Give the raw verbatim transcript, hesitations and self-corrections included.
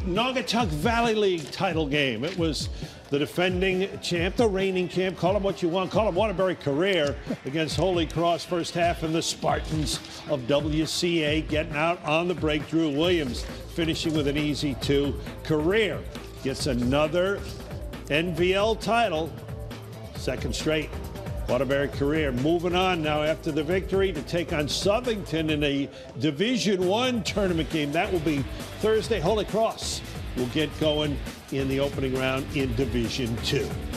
Naugatuck Valley League title game. It was the defending champ, the reigning champ, call them what you want, call them Waterbury Career against Holy Cross first half, and the Spartans of W C A getting out on the break. Drew Williams finishing with an easy two. Career gets another N V L title, second straight. Waterbury Career moving on now after the victory to take on Southington in a Division One tournament game. That will be Thursday. Holy Cross will get going in the opening round in Division Two.